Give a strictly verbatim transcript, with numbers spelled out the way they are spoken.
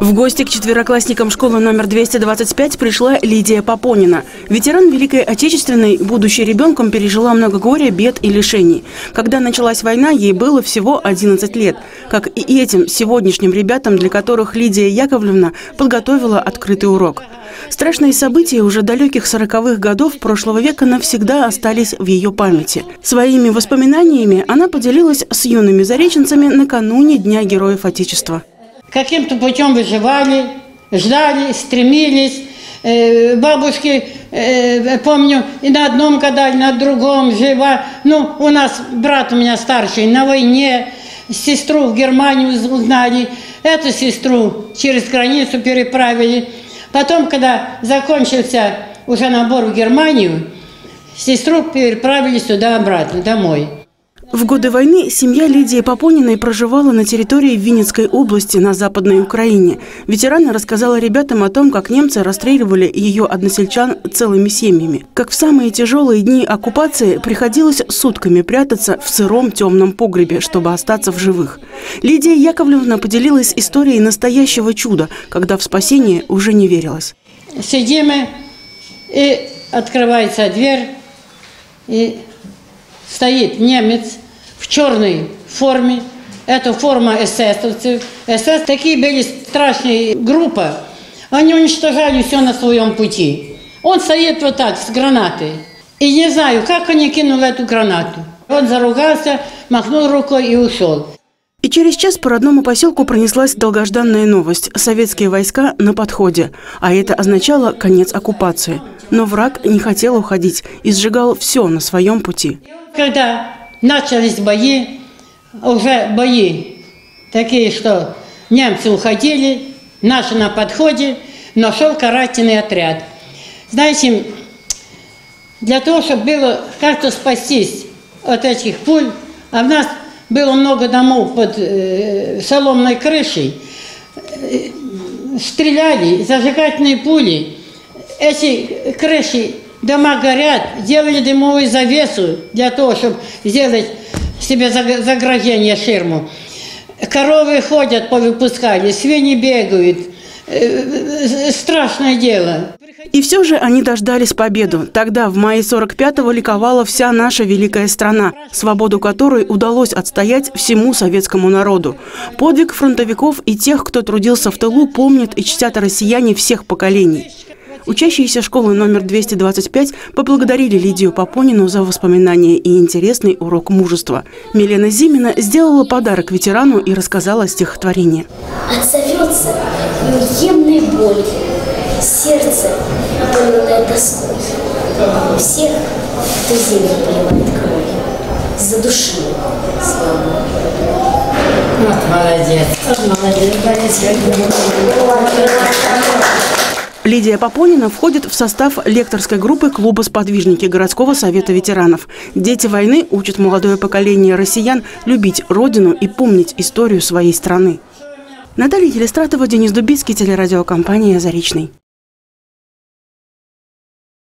В гости к четвероклассникам школы номер двести двадцать пять пришла Лидия Попонина. Ветеран Великой Отечественной, будучи ребенком, пережила много горя, бед и лишений. Когда началась война, ей было всего одиннадцать лет. Как и этим сегодняшним ребятам, для которых Лидия Яковлевна подготовила открытый урок. Страшные события уже далеких сороковых годов прошлого века навсегда остались в ее памяти. Своими воспоминаниями она поделилась с юными зареченцами накануне Дня Героев Отечества. Каким-то путем выживали, ждали, стремились. Э, бабушки, э, помню, и на одном гадали, на другом жива. Ну, у нас брат у меня старший на войне, сестру в Германию узнали, эту сестру через границу переправили. Потом, когда закончился уже набор в Германию, сестру переправили сюда обратно, домой. В годы войны семья Лидии Попониной проживала на территории Винницкой области на Западной Украине. Ветерана рассказала ребятам о том, как немцы расстреливали ее односельчан целыми семьями. Как в самые тяжелые дни оккупации приходилось сутками прятаться в сыром темном погребе, чтобы остаться в живых. Лидия Яковлевна поделилась историей настоящего чуда, когда в спасение уже не верилось. Сидим мы, и открывается дверь, и стоит немец в черной форме. Это форма эсэсовцев. СС такие были страшные группы. Они уничтожали все на своем пути. Он стоит вот так с гранатой. И не знаю, как они кинули эту гранату. Он заругался, махнул рукой и ушел. И через час по родному поселку пронеслась долгожданная новость. Советские войска на подходе. А это означало конец оккупации. Но враг не хотел уходить и сжигал все на своем пути. Когда начались бои, уже бои такие, что немцы уходили, наши на подходе, но шел карательный отряд. Знаете, для того, чтобы было как-то спастись от этих пуль, а у нас было много домов под э, соломенной крышей, э, стреляли, зажигательные пули, эти крыши, дома горят, делали дымовую завесу для того, чтобы сделать себе заграждение, ширму. Коровы ходят, повыпускали, свиньи бегают. Страшное дело. И все же они дождались победу. Тогда, в мае сорок пятого, ликовала вся наша великая страна, свободу которой удалось отстоять всему советскому народу. Подвиг фронтовиков и тех, кто трудился в тылу, помнят и чтят россияне всех поколений. Учащиеся школы номер двести двадцать пять поблагодарили Лидию Попонину за воспоминания и интересный урок мужества. Милена Зимина сделала подарок ветерану и рассказала стихотворение. Отзовется неуемной болью, сердце, наполненное тоской. Всех, кто землю поливает кровью, задушил славу. Вот молодец. Вот молодец. Лидия Попонина входит в состав лекторской группы клуба «Сподвижники» городского совета ветеранов. Дети войны учат молодое поколение россиян любить родину и помнить историю своей страны. Наталья Елистратова, Денис Дубицкий, телерадиокомпания «Заречный».